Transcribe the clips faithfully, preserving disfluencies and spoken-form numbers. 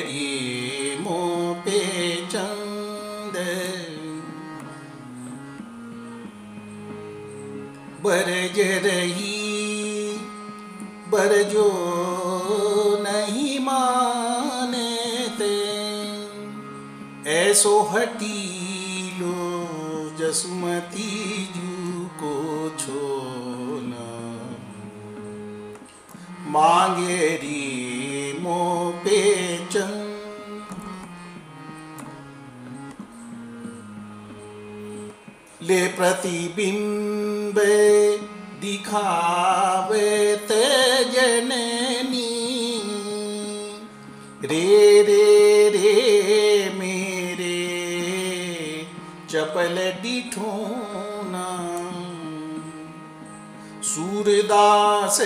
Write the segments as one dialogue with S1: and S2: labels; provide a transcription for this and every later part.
S1: री मुँह पे चंद बरज रही बरजो नहीं माने ते ऐसो हटी लो जसमती जू को छोना मांगेरी मों पे चंद ले प्रतिबिंब दिखावे ते जननी रे रे रे मेरे चपल डिठोना सूरदास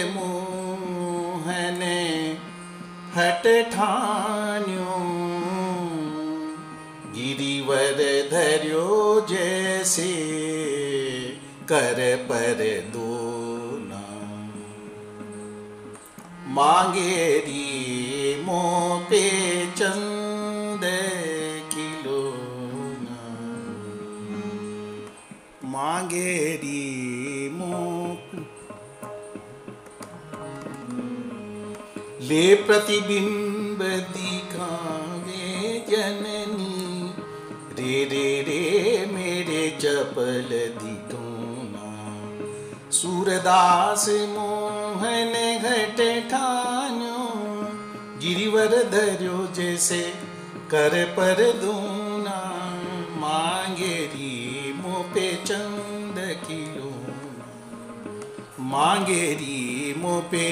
S1: मोहने हट ठान्यो गिरिवर धर्यो जैसे कर पर दोना मांगेरी मों पे चंद खिलौना मांगेरी मों ले प्रतिबिंब दिखावे जननी रे रे रे मेरे चपल दिठोना सूरदास मोहन घट ठान्यो गिरिवर धर्यो जैसे कर पर दूना मांगेरी मों पे चंद खिलौना मांगेरी मों पे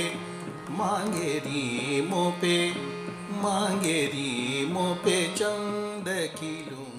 S1: मांगेरी मों पे मांगेरी मों पे चंद खिलौना।